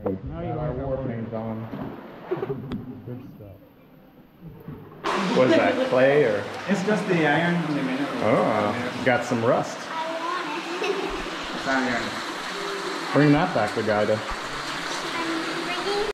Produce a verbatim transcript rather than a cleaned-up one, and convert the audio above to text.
Now you Our want war paint's on. good stuff. What is that, clay or? It's just the iron and the mineral. Oh, got some rust. I want it. It's iron. Bring that back to Guida.